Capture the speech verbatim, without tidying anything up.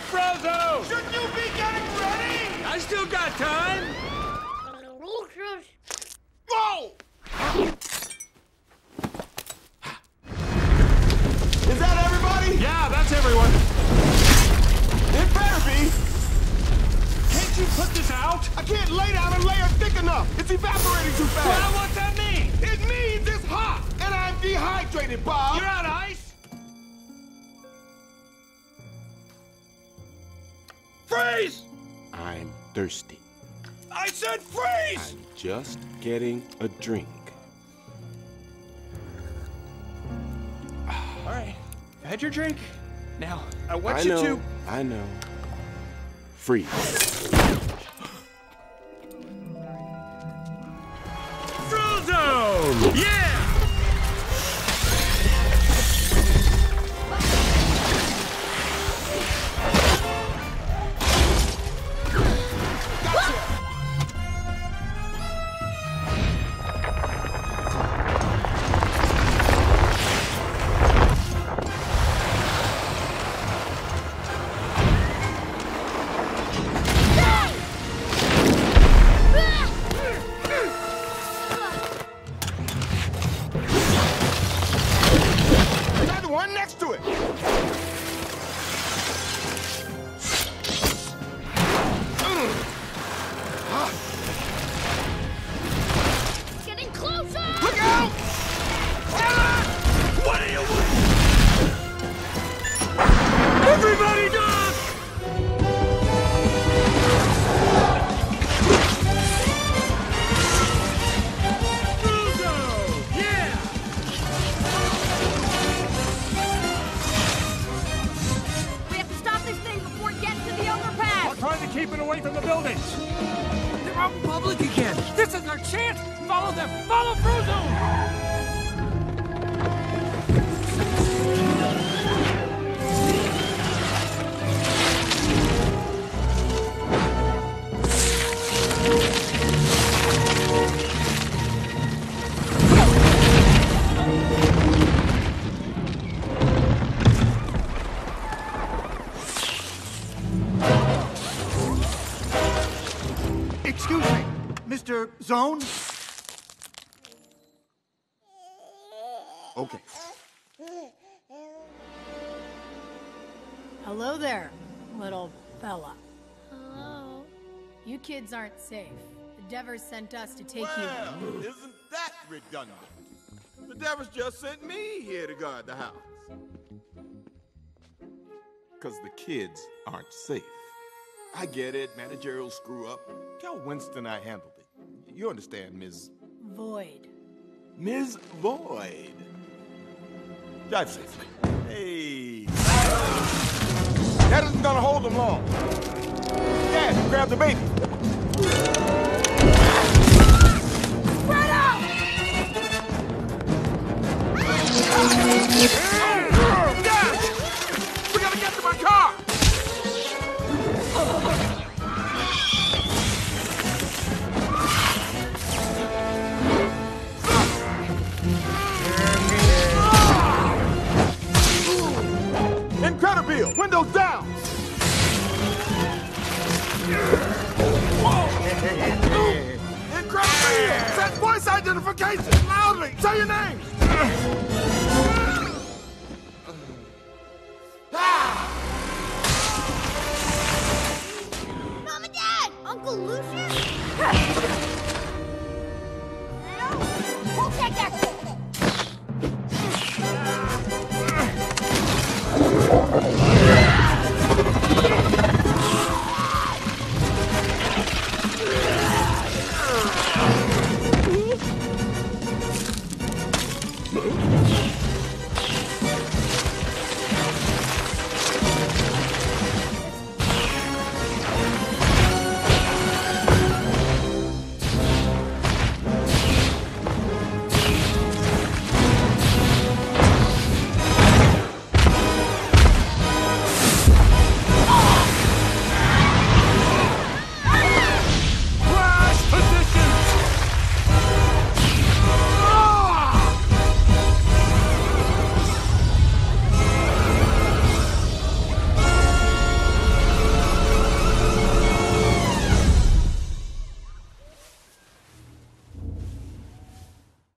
Frozo! Shouldn't you be getting ready? I still got time! Whoa! Is that everybody? Yeah, that's everyone. It better be. Can't you put this out? I can't lay down a layer thick enough. It's evaporating too fast. Well, what's that mean? It means it's hot, and I'm dehydrated, Bob. You're out of ice? Freeze! I'm thirsty. I said freeze! I'm just getting a drink. All right, had your drink. Now, I want I you know, to... I know. Freeze. Frozone! Yeah! One next to it. Getting closer! Look out! What are you waiting? Everybody duck! Frozo! Yeah! We have to stop this thing before it gets to the overpass! I'm trying to keep it away from the buildings. They're out in public again. This is our chance. Follow them. Follow Frozone. Excuse me, Mister Zone? Okay. Hello there, little fella. Hello? You kids aren't safe. The Devers sent us to take Well, isn't that redundant? The Devils just sent me here to guard the house. Because the kids aren't safe. I get it, managerial screw up. Tell Winston I handled it. You understand, Miz you. Void. Miz Void. Drive safely. Hey. That isn't gonna hold them long. Dad, grab the baby. Spread out! Dad! We gotta get to my car! Incredible! Windows down! Incredible! Set voice identification! Loudly! Say your name! Mom and Dad! Uncle Lucius? No! We'll take that!